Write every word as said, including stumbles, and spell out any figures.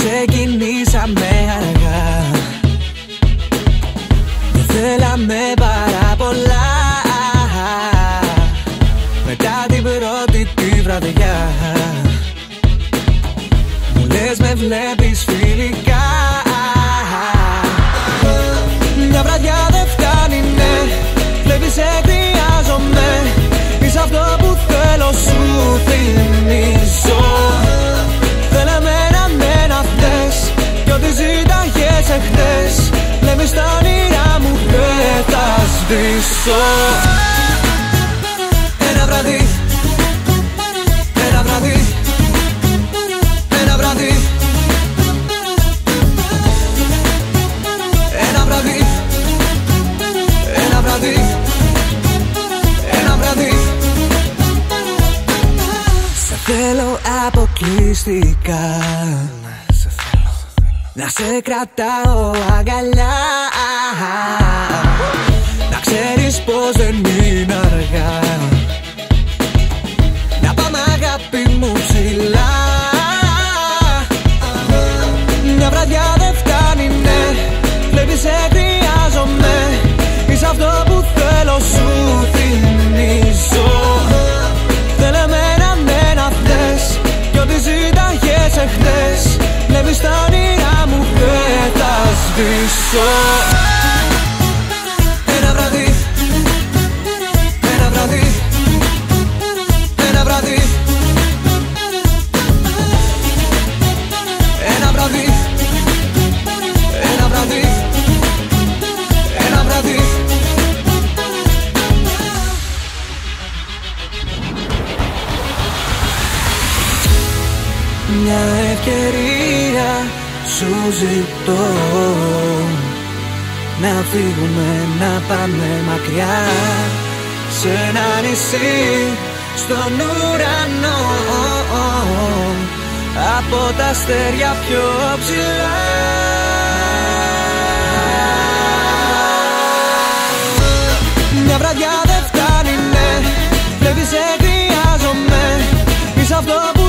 ξεκινήσαμε αργά. Δεν θέλαμε πάρα πολλά. Μετά την πρώτη τη βραδιά μου λες με βλέπεις φιλικά. Μια βραδιά δεν φτάνει, ναι. Βλέπεις σε χρειάζομαι. Είσαι αυτό που θέλω, σου θυμίζω. Θέλαμε να με να θες κι ό,τι ζήταγες εχθές. Βλέπεις τα όνειρά μου δεν θα σβήσω. Ένα βράδυ, ένα βράδυ, ένα βράδυ, ένα βράδυ, ένα βράδυ, ένα βράδυ. Σε θέλω αποκλειστικά, να σε κρατάω αγκαλιά. Να ξέρεις πως δεν είναι αργά. Να πάμε αγάπη μου ψηλά. Μια βραδιά δεν φτάνει, ναι. Βλέπεις σε χρειάζομαι. Είσαι αυτό που θέλω, σου θυμίζω. Θέλαμε να με να θες κι ό,τι ζήταγες εχθές. Βλέπεις τα όνειρά μου δεν θα σβήσω. Ένα βράδυ, ένα βράδυ, ένα βράδυ, ένα βράδυ, ένα βράδυ, ένα βράδυ. Μια ευκαιρία σου ζητώ. Να φύγουμε, να πάμε μακριά. Σε ένα νησί, στον ουρανό. Από τα αστέρια πιο ψηλά. Μια βραδιά δεν φτάνει, ναι. Βλέπεις σε χρειάζομαι. Είσαι αυτό που